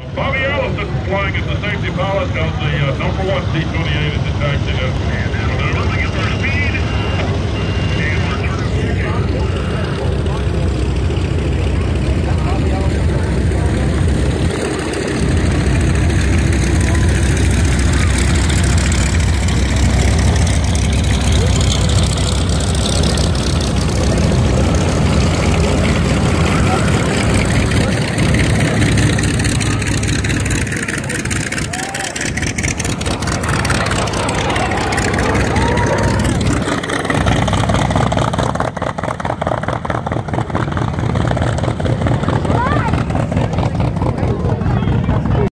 Bobby Allison flying as the safety pilot on the number one T-28 at the taxi.